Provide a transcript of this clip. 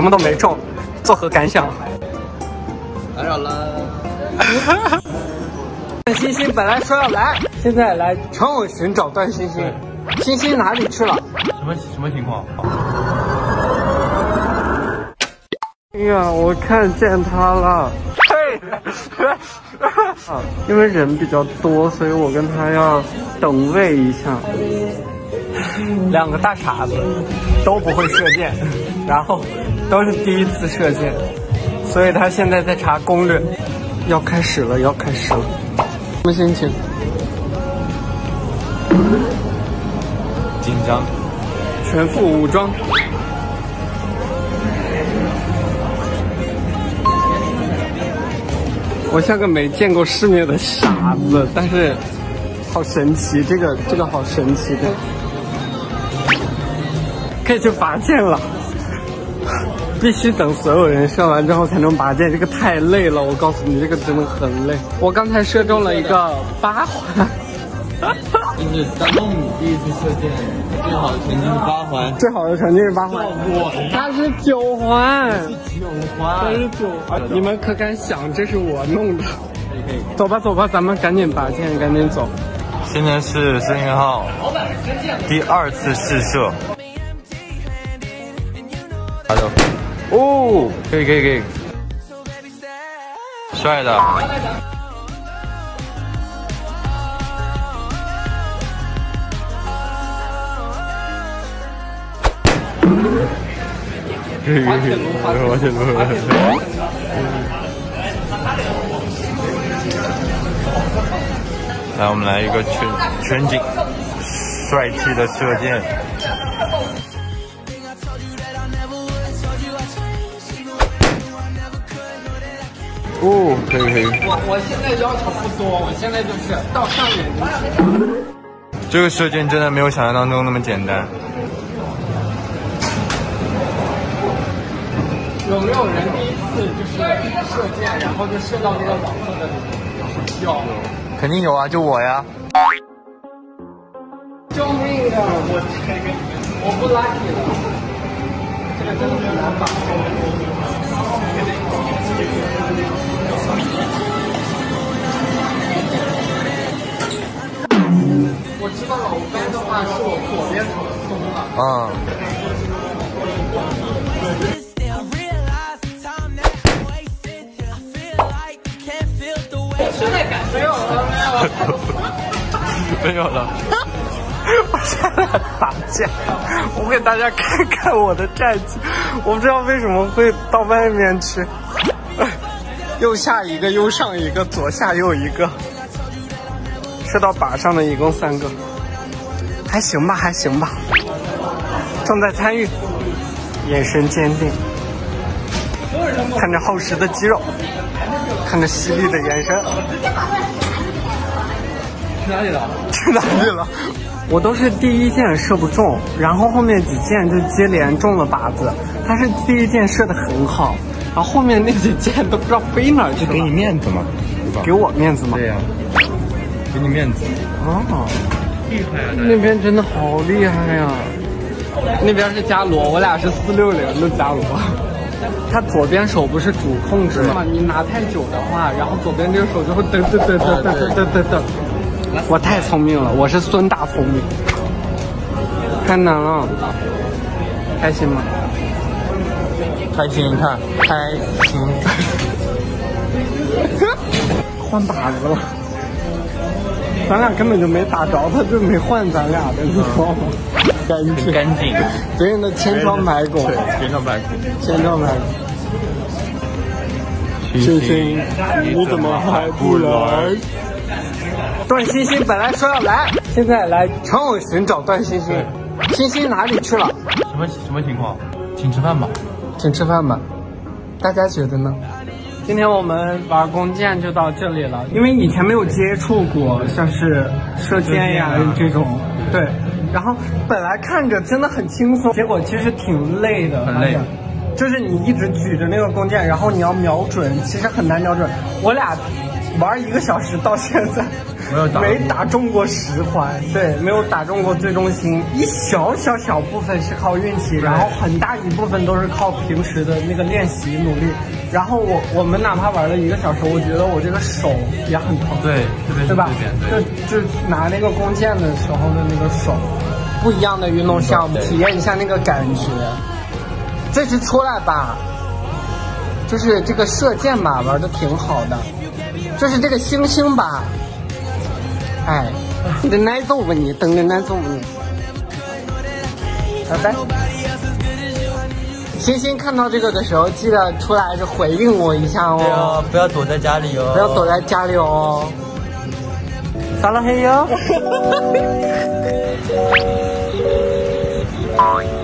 什么都没中，作何感想？ 打扰了。 段星星本来说要来，现在来成偶寻找段星星。星星哪里去了？ 什么情况？ 哎呀，我看见他了。因为人比较多，所以我跟他要等位一下。两个大傻子都不会射箭，然后都是第一次射箭，所以他现在在查攻略。要开始了，要开始了。什么心情？ 紧张。 全副武装。我像个没见过世面的傻子，但是好神奇，这个好神奇的，可以去拔箭了。必须等所有人射完之后才能拔箭，这个太累了。我告诉你，这个真的很累。我刚才射中了一个8环， 就是当中你第一次射箭，最好的成绩是8环， 最好的成绩是8环，他是9环，他是9环。你们可敢想，这是我弄的。走吧走吧，咱们赶紧拔箭，赶紧走。 现在是申云浩第2次试射。好的。哦，可以，帅的。 滑铁卢。 来，我们来一个全景帅气的射箭。哦，可以。 我现在要求不多，我现在就是到上面就行。 这个射箭真的没有想象当中那么简单。 有没有人第一次就是射箭，然后就射到那个网色的里面？有， 肯定有啊，就我呀。 救命啊！我不 lucky 了，这个真的很难把。我知道了，我搬的话是我左边头松了。现在感没有了。我现在打架，我给大家看看我的战绩。我不知道为什么会到外面去，右下一个，右上一个，左下右一个，射到靶上的一共3个，还行吧。正在参与，眼神坚定，看着厚实的肌肉，看着犀利的眼神。去哪里了？我都是第一箭射不中，然后后面几箭就接连中了靶子。他是第一箭射得很好，然后后面那几箭都不知道飞哪儿去了。 给你面子嘛，对吧？ 给我面子吗？ 对呀，给你面子。 哦， 厉害啊！ 那边真的好厉害呀！那边是伽罗，我俩是460的伽罗。他左边手不是主控制吗？你拿太久的话，然后左边这个手就会噔。我太聪明了，我是孙大聪明。太难了，开心吗？ 开心，你看，开心。 换靶子了，咱俩根本就没打着，他就没换咱俩的，你知道吗？ 干净， 别人的千疮百孔， 千疮百孔。 星星，你怎么还不来？段星星本来说要来，现在来成偶寻找段星星。星星哪里去了？ 什么情况？请吃饭吧。 大家觉得呢？今天我们玩弓箭就到这里了，因为以前没有接触过像是射箭呀这种，对。然后本来看着真的很轻松，结果其实挺累的， 很累。 就是你一直举着那个弓箭，然后你要瞄准，其实很难瞄准。我俩玩1个小时到现在， 没打中过10环，对，没有打中过最中心，一小部分是靠运气，然后很大一部分都是靠平时的那个练习努力。然后我们哪怕玩了1个小时，我觉得我这个手也很疼， 对，特别是对吧？ 对， 就拿那个弓箭的时候的那个手，不一样的运动项目，体验一下那个感觉。这次出来吧，就是这个射箭吧，玩的挺好的，就是这个星星吧，哎，等奶走吧你，等着奶走吧你，拜拜。星星看到这个的时候，记得出来就回应我一下哦。 对哦，不要躲在家里哦。 不要躲在家里哦。撒了黑哟。